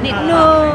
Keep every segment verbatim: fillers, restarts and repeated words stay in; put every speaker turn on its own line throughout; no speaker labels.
นิดนึง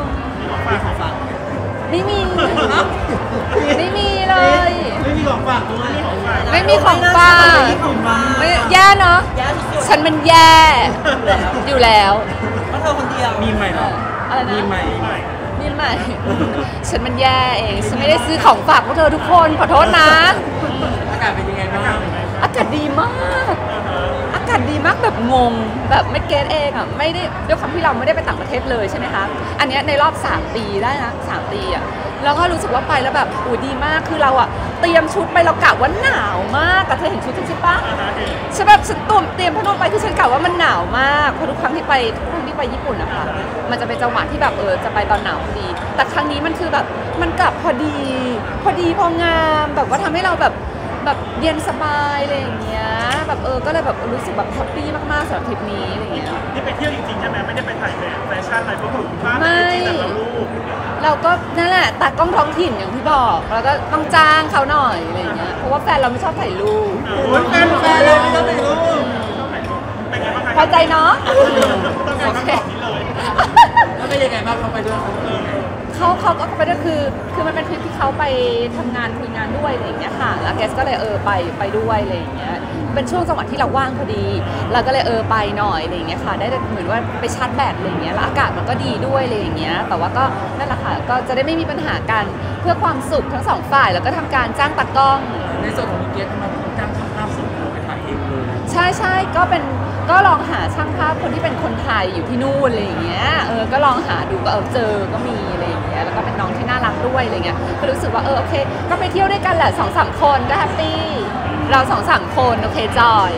ไม่มีไม่มีเลย
ไม่มีของฝากด้วย
ไม่มีของฝากไม่แย่เนาะฉันมันแย่อยู่แล้ว
เพราะเธอคนเดียวมีใหม่หรอ
อะไรนะ
มีใหม่
มีใหม่ฉันมันแย่เองฉันไม่ได้ซื้อของฝากพวกเธอทุกคนขอโทษนะ
อากาศเป็นยังไงบ้าง
อากาศดีมากอากาศดีมากแบบงงแบบไม่เก็ตเองอ่ะไม่ได้ด้วยความที่เราไม่ได้ไปต่างประเทศเลยใช่ไหมคะอันนี้ในรอบสามปีได้นะสามปีอ่ะแล้วก็รู้สึกว่าไปแล้วแบบอู้ดีมากคือเราอ่ะเตรียมชุดไปเรากะว่าหนาวมากแต่เธอเห็นชุดฉันใช่ปะฉันแบบฉันตุ่มเตรียมผ้านุ่มไปคือฉันกะว่ามันหนาวมากเพราะทุกครั้งที่ไปทุกครั้งที่ไปญี่ปุ่นนะคะมันจะเป็นจังหวะที่แบบเออจะไปตอนหนาวพอดีแต่ครั้งนี้มันคือแบบมันกลับพอดีพอดีพองามแบบว่าทำให้เราแบบแบบเย็นสบายอะไรอย่างเงี้ยแบบเออก็เลยแบบรู้สึกแบบแฮปปี้มากๆสำหรับทริปนี้อะไรอย่างเงี้ย
นี่ไปเที่ยวจริงๆใช่ไหมไม่ได้ไปถ่ายแบบแฟชั่นอะไรเพราะผมภาพไม่แต่ละรูป
เราก็นั่นแหละตากล้องท้องถิ่นอย่างที่บอกแล้วก็ต้องจ้างเขาหน่อยอะไรอย่างเงี้ยเพราะว่าแฟนเราไม่ชอบถ่ายรูป
แฟนแฟนเราไม่ชอบถ่ายรูป
เป็นไงบ้างคะ
พอใจเนาะ
ต้องการคำตอบนี้เลย
แล้วเป็นยังไงบ้างเขาไปด้วย
เขาเขาก็ไปด้วยคือคือมันเป็นทริปที่เขาไปทำงานคุยงานด้วยอะไรอย่างเงี้ยค่ะแล้วเกสก็เลยเออไปไปด้วยอะไรอย่างเงี้ยเป็นช่วงจังหวะที่เราว่างพอดีเราก็เลยเออไปหน่อยอะไรอย่างเงี้ยค่ะได้เหมือนว่าไปชาร์จแบตอะไรอย่างเงี้ยแล้วอากาศมันก็ดีด้วยอะไรอย่างเงี้ยแต่ว่าก็นั่นแหละค่ะก็จะได้ไม่มีปัญหากันเพื่อความสุขทั้งสองฝ่ายแล้วก็ทำการจ้างตากล้อง
ในส่วนของเกสทำไมต้องจ้างช่างภาพส่งเราไปถ่ายเองเลย
ใช่ใช่ก็เป็นก็ลองหาช่างภาพคนที่เป็นคนไทยอยู่ที่นู่นอะไรอย่างเงี้ยเออก็ลองหาดูก็เออเจอก็มีอะไรอย่างเงี้ยแล้วก็เป็นน้องที่น่ารักด้วยอะไรเงี้ยก็รู้สึกว่าเออโอเคก็ไปเที่ยวด้วยกันแหละสองสามคนก็แฮปปี้เราสองสามคนโอเคจอย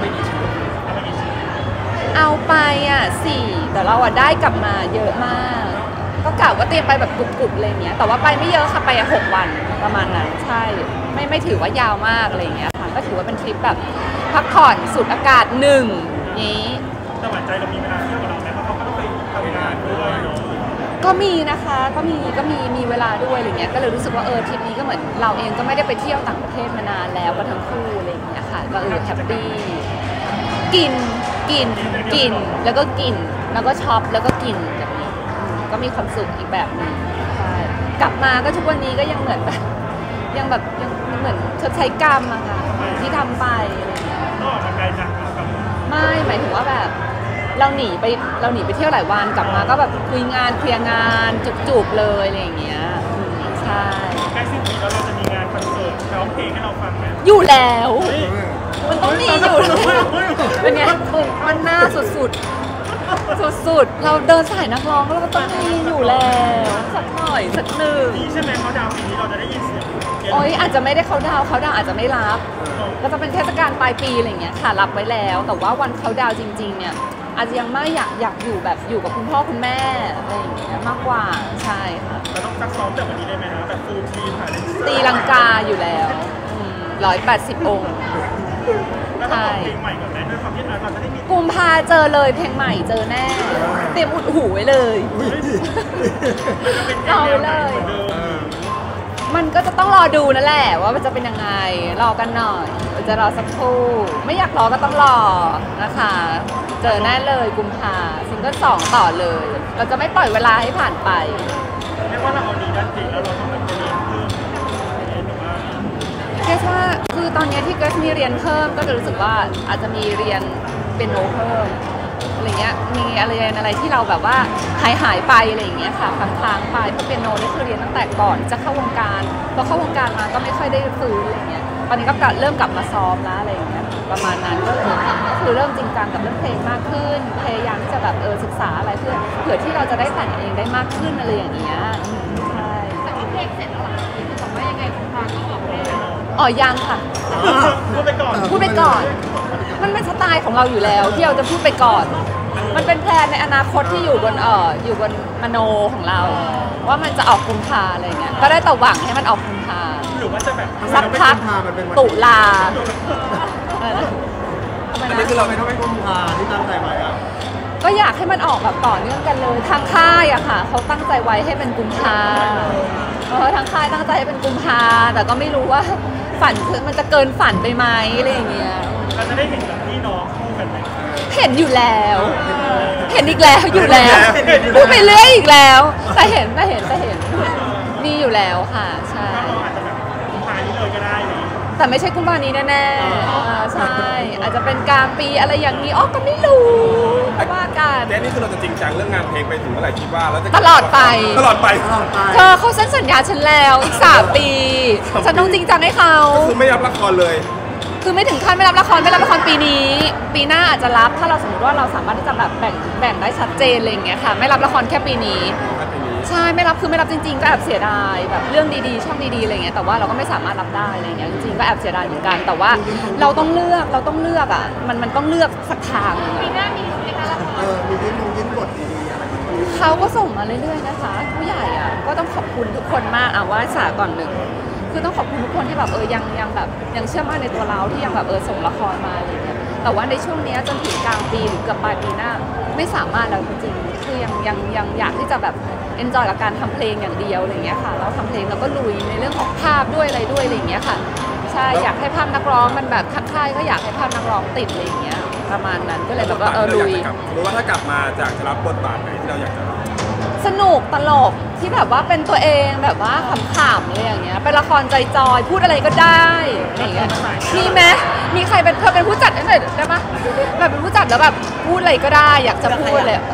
เอาไปอ่ะสี่แต่เราอ่ะได้กลับมาเยอะมากก็กะว่าเตรียมไปแบบกรุบๆอะไรเงี้ยแต่ว่าไปไม่เยอะค่ะไปหกวันประมาณนั้นใช่ไม่ไม่ถือว่ายาวมากอะไรเงี้ยค่ะก็ถือว่าเป็นทริปแบบพักผ่อนสูดอากาศหนึ่งนี้
สบายใจเรามีเวลาเที่ยวกับเราไหมเพราะเขาก็ต้องไปทำงานด้วย
ก็มีนะคะก็มีก็มีมีเวลาด้วยอะไรเงี้ยก็เลยรู้สึกว่าเออทริปนี้ก็เหมือนเราเองก็ไม่ได้ไปเที่ยวต่างประเทศมานานแล้วก็ทั้งคู่อะไรอย่างเงี้ยค่ะก็เออแฮปปี้กินกินกินแล้วก็กินแล้วก็ช็อปแล้วก็กินแบบนี้ก็มีความสุขอีกแบบนึงใช่กลับมาก็ทุกวันนี้ก็ยังเหมือนแบบยังแบบยังเหมือนชดใช้กรรมอะค่ะที่ทำไปอะไรเงี้ย
ก็ออกมาไกลจัง
ไม่หมายถึงว่าแบบเราหนีไปเราหนีไปเที่ยวหลายวันกลับมาก็แบบคุยงานเคลียร์งานจุกๆเลยอะไรอย่างเงี้ยใช่
ใกล้สิ้นปีแล้วเราจะมีงานคอนเสิร์ตร้องเพลงให้เราฟังไหม
อยู่แล้วมันต้องมีอยู่เป็นไงมันหน้าสุดๆสุดๆเราเดินสายนักร้องเราก็ต้องมีอยู่แล้วสักหน่อยสักหนึ่ง
ใช่ไหมเขาดาวปีนี้เราจะได้ยินเสียง
โอ้ยอาจจะไม่ได้เขาดาวเขาดาวอาจจะไม่รับก็จะเป็นเทศกาลปลายปีอะไรเงี้ยค่ะรับไว้แล้วแต่ว่าวันเขาดาวจริงๆเนี่ยอาจจะยังไม่อยากอยากอยู่แบบอยู่กับคุณพ่อคุณแม่อะไรอย่างเงี้ยมากกว่าใช่ค่ะ
เราต้องซักซ้อมแต่วันนี้ได้ไหมคะแบบฟูลทีมค่ะ
ตีลังกาอยู่แล้วร้อยแปดสิบองค์
ใช่เพลงใหม่ก่อนไหมด้วยความที่เราจะได้มี
กุมภาเจอเลยเพลงใหม่เจอแน่เตรียมอุดหูไว้เลยรอไว้เลยมันก็จะต้องรอดูนั่นแหละว่ามันจะเป็นยังไงรอกันหน่อยจะรอสักครู่ไม่อยากรอก็ต้องรอนะคะเจอแน่เลยกุมภาซิงเกิลสองต่อเลยเราจะไม่ปล่อยเวลาให้ผ่านไป
เรียกว่าเราเอาดีด้านเพลงแล้วเราต้องแบบเรียนเพิ่ม
เกสว่าคือตอนนี้ที่เกสมีเรียนเพิ่มก็จะรู้สึกว่าอาจจะมีเรียนเปียโนเพิ่มอะไรเงี้ยมีอะไรอะไรที่เราแบบว่าหายหายไปอะไรอย่างเงี้ยค่ะค้างๆไปเพราะเปียโนนี่คือเรียนตั้งแต่ก่อนจะเข้าวงการพอเข้าวงการมาก็ไม่ค่อยได้ฟื้นอะไรเงี้ยตอนนี้ก็เริ่มกลับมาซ้อมแล้วอะไรอย่างเงี้ยประมาณนั้นก็เลยก็คือเริ่มจริงจังกับเรื่องเพลงมากขึ้นพยายามที่จะแบบเออศึกษาอะไรเพื่อเผื่อที่เราจะได้แต่งเองได้มากขึ้นอะไรอย่างเงี้ยใช่
แต่ว่าเพลงเสร็จแล้วหรอบอกว่ายังไงคุณพาก็ออกเพลง
อ๋อยังค่ะ
พูดไปก่อน
พูดไปก่อนมันเป็นสไตล์ของเราอยู่แล้วที่เราจะพูดไปก่อนมันเป็นแพลนในอนาคตที่อยู่บนเอ่ออยู่บนมโนของเราว่ามันจะออกกุมภาอะไรเงี้ยก็ได้แต่หวังให้มันออกกุมภา
หรือว่าจะแบบ
สักพักตุลา
อันนี้คือเราไม่ต้องไปกุมภาที่ตั้งใจไว้อะ
ก็อยากให้มันออกแบบต่อเนื่องกันเลยทางค่ายอะค่ะเขาตั้งใจไว้ให้เป็นกุมภาเออทางค่ายตั้งใจให้เป็นกุมภาแต่ก็ไม่รู้ว่าฝันคือมันจะเกินฝันไปไหมอะไรอย่างเงี้ย
เราจะได้เห็นแบบพี่น้องคู่กันไหม
เห็นอยู่แล้ว เห็นอีกแล้วอยู่แล้วพูดไปเรื่อยอีกแล้ว แต่เห็นแต่เห็นแต่เห็นมีอยู่แล้วค่ะใช่
เราอาจจะแบบกุมภานี้เลยก็ได้นะ
แต่ไม่ใช่กุมภานี้แน่ๆอ่าใช่อาจจะเป็นกลางปีอะไรอย่างนี้อ๋อก็ไม่รู้ว่ากัน
เจ๊นี่คือเราจะจริงจังเรื่องงานเพลงไปถึงเมื่อไหร่คิดว่าแล้วจะ
ตลอดไป
ตลอดไป
ตลอดไป
เธอเขาเซ็นสัญญาฉันแล้วอีกสามปีฉันต้องจริงจังให้เขา
คือไม่รับละครเลย
คือไม่ถึงขั้นไม่รับละครไม่รับละครปีนี้ ปีหน้าอาจจะรับถ้าเราสมมติว่าเราสามารถที่จะแบบแบ่งแบ่งได้ชัดเจนอะไรอย่างเงี้ยค่ะไม่รับละครแค่ปีนี้ ใช่ไม่รับคือไม่รับจริงๆก็แอบเสียดายแบบเรื่องดีๆช่องดีๆอะไรเงี้ยแต่ว่าเราก็ไม่สามารถรับได้อะไรเงี้ยจริงๆก็แอบเสียดายเหมือนกันแต่ว่าเราต้องเลือกเราต้องเลือกอ่ะมันมันต้องเลือกสักทางหนึ่ง
ปี
อะ
หน้ามีในการละคร
เออ มียิ้มยิ้มบทดีๆอะไรแบบนี้
เขาก็ส่งมาเรื่อยๆนะคะผู้ใหญ่อ่ะก็ต้องขอบคุณทุกคนมากอ่ะว่าสาก่อนหนึ่งคือต้องขอบคุณทุกคนที่แบบเออยังยังแบบยังเชื่อมั่นในตัวเราที่ยังแบบเออส่งละครมาอะไรเงี้ยแต่ว่าในช่วงเนี้ยจนถึงกลางปีหรือเกือบปลายปีหน้าไม่สามารถแล้วจริงๆคือยังยังยังอยากที่จะแบบ enjoy กับการทำเพลงอย่างเดียวอะไรเงี้ยค่ะเราทำเพลงแล้วก็ลุยในเรื่องของภาพด้วยอะไรด้วยอะไรเงี้ยค่ะใช่อยากให้ภาพนักร้องมันแบบค่ายๆก็อยากให้ภาพนักร้องติดอะไรเงี้ยประมาณนั้นก็เลยแบบว่าเออลุย
สมมติว่าถ้ากลับมาจากจะรับบทบาทไหนที่เราอยากจะรับ
สนุกตลกที่แบบว่าเป็นตัวเองแบบว่าขำๆอะไรอย่างเงี้ยเป็นละครใจจอยพูดอะไรก็ได้อะไรอย่างเงี้ยมีไหมมีใครเป็นเธอเป็นผู้จัดได้ไหมได้ปะแบบเป็นผู้จัดแล้วแบบพูดอะไรก็ได้อยากจะพูดเลย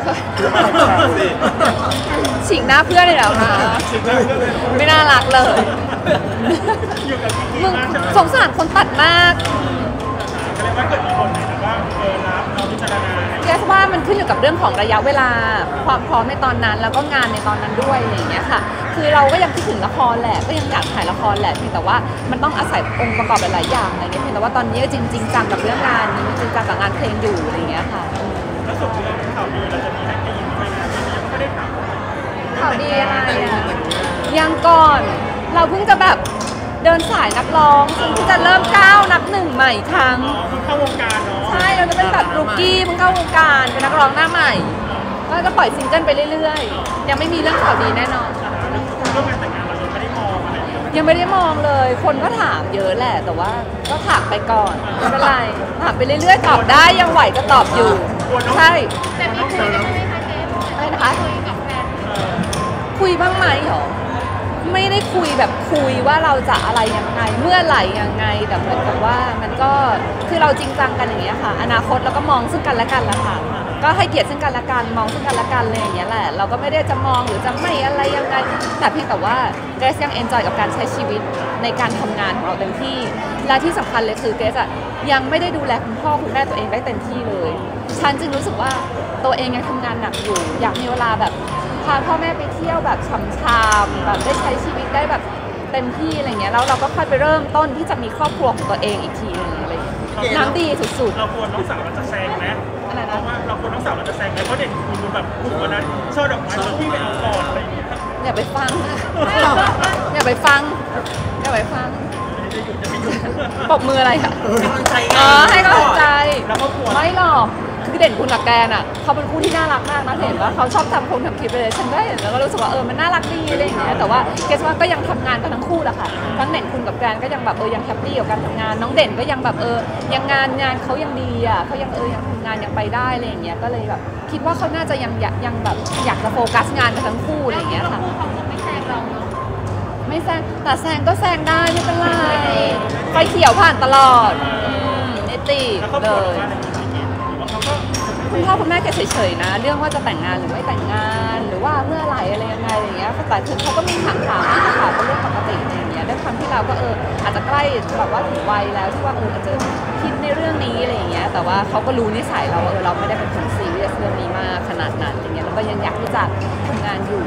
ฉีกหน้าเพื่อนเลยเหรอคะไม่น่ารักเลย
อยู่กับพี่
มึง
มากใช่ไหม
สงสารคนตัดมาก
ก็เลยว่าเกิดมีคนไหนแบบว่าเออรับเราพิจารณา
แกว่ามันขึ้นอยู่กับเรื่องของระยะเวลาความพร้อมในตอนนั้นแล้วก็งานในตอนนั้นด้วยอะไรอย่างเงี้ยค่ะคือเราก็ยังคิดถึงละครแหละก็ยังอยากถ่ายละครแหละเพียงแต่ว่ามันต้องอาศัยองค์ประกอบหลายๆอย่างอะไรเงี้ยเพียงแต่ว่าตอนนี้จริงจริงจังกับเรื่องงานจริงจังกับงานเพลงอยู่อะไรอย่างเงี้ยค่ะ
แล้วส่วนเรื่องข่าวดีเราจะมีให้ได้ยินด้วยนะที่ยังไม่ได้ถาม
ข่าวดีอะไรอ่ะยังก่อนเราเพิ่งจะแบบเดินสายนักร้องซึ่งที่จะเริ่มก้าวนับหนึ่งใหม่อีกครั้ง
อ๋อคือเข้าวงการเนาะ
ใช่เราจะเป็นแบบรูกี้เพิ่งเข้าวงการเป็นนักร้องหน้าใหม่ ก็จะปล่อยซิงเกิลไปเรื่อยๆ ยังไม่มีเรื่องข่าวดีแน่นอนค่ะ
เรื่องการแต่งงานเรายังไม่ได้มองอะไรอย่างเงี้ย
ยังไม่ได้มองเลย คนก็ถามเยอะแหละ แต่ว่าก็ถามไปก่อนไม่เป็นไรถามไปเรื่อยๆ ตอบได้ยังไหวก็ตอบอยู่ ใช่
แต่มีคุยกันไหมคะเจ๊
อะไรนะคะ
คุยกับแฟน
คุยบ้างไหมเหรอไม่ได้คุยแบบคุยว่าเราจะอะไรยังไงเมื่อไหร่ยังไงแต่เหมือนกับว่ามันก็คือเราจริงจังกันอย่างเงี้ยค่ะอนาคตเราก็มองซึ่งกันและกันละค่ะก็ให้เกียรติซึ่งกันและกันมองซึ่งกันและกันเลยอย่างเงี้ยแหละเราก็ไม่ได้จะมองหรือจะไม่อะไรยังไงแต่เพียงแต่ว่าเกรซยังเอนจอยกับการใช้ชีวิตในการทำงานของเราเต็มที่และที่สำคัญเลยคือเกรซอะยังไม่ได้ดูแลคุณพ่อคุณแม่ตัวเองได้เต็มที่เลยฉันจึงรู้สึกว่าตัวเองยังทำงานหนักอยู่อยากมีเวลาแบบพาพ่อแม่ไปเที่ยวแบบช่ำๆแบบได้ใช้ชีวิตได้แบบเต็มที่อะไรเงี้ยแล้วเราก็ค่อยไปเริ่มต้นที่จะมีครอบครัวของตัวเองอีกทีนึงอะไรเงี้ยน้ำดีสุด
เราควรน้องสาวเราจะแซงไหม
ๆอะไร
เพ
นะ
ราะว่าเราควรน้องสาวเราจะแซงไหมเพราะเด็กคุณดูแบบกลุ่มวันนั้นช่อดอกไม้ชอบพี่ไปเอาก่อนอะไรอย่างเงี้ย
อย่าไปฟังนะอย่าไปฟังอย่าไปฟังปรบมืออะไรค่ะ
กำลังใจไง
อ๋อให้กำลังใจ
แล้วก็ควร
ไม่หรอกคือเด่นคุณกับแกนอ่ะเขาเป็นคู่ที่น่ารักมากนะเห็นว่าเขาชอบทำคงทำคลิปเลยฉันก็เห็นแล้วก็รู้สึกว่าเออมันน่ารักดีอะไรอย่างเงี้ยแต่ว่าเกสว่าก็ยังทำงานกันทั้งคู่แหละค่ะทั้งเด่นคุณกับแกนก็ยังแบบเออยังแฮปปี้กับการทำงานน้องเด่นก็ยังแบบเออยังงานงานเขายังดีอ่ะเขายังเออยังทำงานยังไปได้อะไรอย่างเงี้ยก็เลยแบบคิดว่าเขาน่าจะยังอยากยังแบบอยากจะโฟกัสงานกันทั้งคู่อะไรอย่างเงี้ยค่ะ
เขาคงไม่แซงเราเนาะ
ไม่แซงแต่แซงก็แซงได้ไม่เป็นไรไฟเขียวผ่านตลอดอืมนิติ
แล้วก็
เล
ควร
ย
ว่าในชีวิตหรือว่าเขาก็
คุณพ่อคุณแม่แกเฉยๆนะ เรื่องว่าจะแต่งงานหรือไม่แต่งงานหรือว่าเมื่อไหร่อะไรยังไงอะไรอย่างเงี้ยแต่คือเขาก็มีถามถามๆค่ะเป็นเรื่องปกติอะไรอย่างเงี้ยด้วยความที่เราก็เอออาจจะใกล้แบบว่าถึงวัยแล้วที่ว่าเอออาจจะคิดในเรื่องนี้อะไรอย่างเงี้ยแต่ว่าเขาก็รู้นิสัยเราว่าเออเราไม่ได้เป็นคนซีเรียสเรื่องนี้มากขนาดนั้นอย่างเงี้ยแล้วก็ยังอยากที่จะทำงานอยู่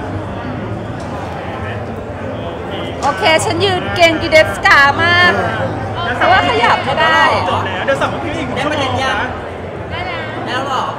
โอเคฉันยืนเก่งกีเดฟสกามากเพราะว่าขยับไม่ได้
จบแล้วเดี๋ยวสัมภาษณ์พี่อีกชั่วโมงนะ
ได้แล้ว
แล้วเหรอ